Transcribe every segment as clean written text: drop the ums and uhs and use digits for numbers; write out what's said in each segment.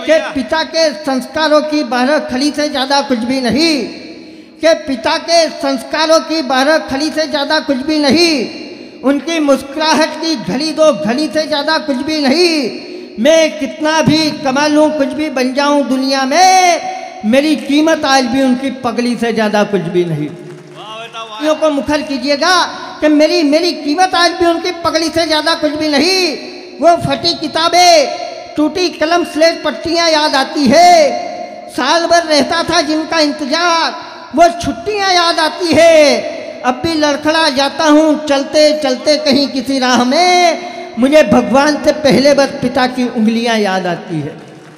कि पिता के संस्कारों की 12 खड़ी से ज़्यादा कुछ भी नहीं, कि पिता के संस्कारों की 12 खड़ी से ज़्यादा कुछ भी नहीं, उनकी मुस्कुराहट की घड़ी 2 घड़ी से ज़्यादा कुछ भी नहीं। मैं कितना भी कमा लूँ, कुछ भी बन जाऊँ दुनिया में, मेरी कीमत आज भी उनकी पगड़ी से ज़्यादा कुछ भी नहीं। को मुखर कीजिएगा कि मेरी कीमत आज भी उनकी पगड़ी से ज़्यादा कुछ भी नहीं। वो फटी किताबें, टूटी कलम, स्लेट पट्टियाँ याद आती है। साल भर रहता था जिनका इंतजार, वो छुट्टियाँ याद आती है। अब भी लड़खड़ा जाता हूँ चलते चलते कहीं किसी राह में, मुझे भगवान से पहले बस पिता की उंगलियाँ याद आती है।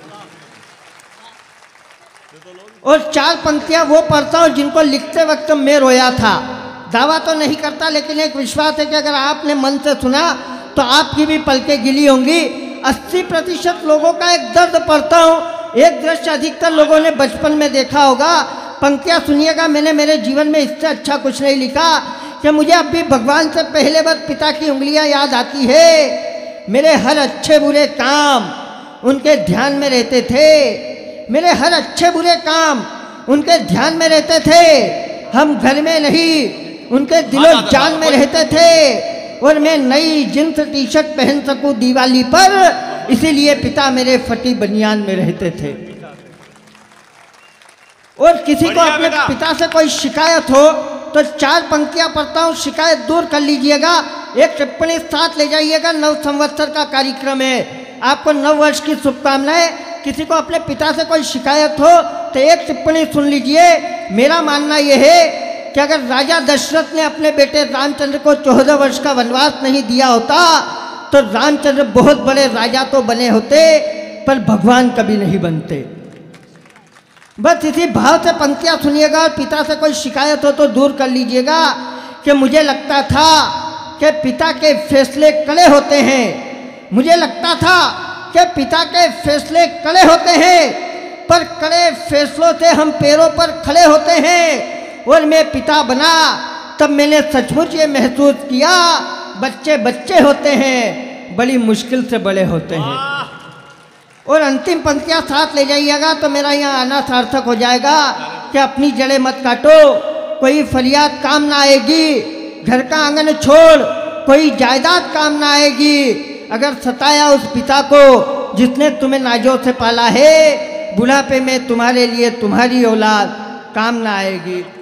और 4 पंक्तियाँ वो पढ़ता हूँ जिनको लिखते वक्त मैं रोया था। दावा तो नहीं करता, लेकिन एक विश्वास है कि अगर आपने मन से सुना तो आपकी भी पलकें गिली होंगी। 80% लोगों का एक दर्द पढ़ता हूँ, एक दृश्य अधिकतर लोगों ने बचपन में देखा होगा। पंक्तियाँ सुनिएगा, मैंने मेरे जीवन में इससे अच्छा कुछ नहीं लिखा कि मुझे अब भी भगवान से पहले बस पिता की उंगलियाँ याद आती है। मेरे हर अच्छे बुरे काम उनके ध्यान में रहते थे, मेरे हर अच्छे बुरे काम उनके ध्यान में रहते थे। हम घर में नहीं, उनके दिलो जान में रहते थे। और मैं नई जींस टी शर्ट पहन सकूं दिवाली पर, इसीलिए पिता मेरे फटी बनियान में रहते थे। और किसी को अपने पिता से कोई शिकायत हो तो 4 पंक्तियां पढ़ता हूं, शिकायत दूर कर लीजिएगा। एक टिप्पणी साथ ले जाइएगा। नव संवत्सर का कार्यक्रम है, आपको नव वर्ष की शुभकामनाएं। किसी को अपने पिता से कोई शिकायत हो तो एक टिप्पणी सुन लीजिए। मेरा मानना यह है कि अगर राजा दशरथ ने अपने बेटे रामचंद्र को 14 वर्ष का वनवास नहीं दिया होता तो रामचंद्र बहुत बड़े राजा तो बने होते, पर भगवान कभी नहीं बनते। बस इसी भाव से पंक्तियाँ सुनिएगा। और पिता से कोई शिकायत हो तो दूर कर लीजिएगा कि मुझे लगता था कि पिता के फैसले कड़े होते हैं, मुझे लगता था कि पिता के फैसले कड़े होते हैं, पर कड़े फैसलों से हम पैरों पर खड़े होते हैं। और मैं पिता बना तब मैंने सचमुच ये महसूस किया, बच्चे बच्चे होते हैं, बड़ी मुश्किल से बड़े होते हैं। और अंतिम पंक्तियाँ साथ ले जाइएगा तो मेरा यहाँ आना सार्थक हो जाएगा कि अपनी जड़ें मत काटो, कोई फरियाद काम ना आएगी। घर का आंगन छोड़, कोई जायदाद काम ना आएगी। अगर सताया उस पिता को जिसने तुम्हें नाजों से पाला है, बुढ़ापे में तुम्हारे लिए तुम्हारी औलाद काम ना आएगी।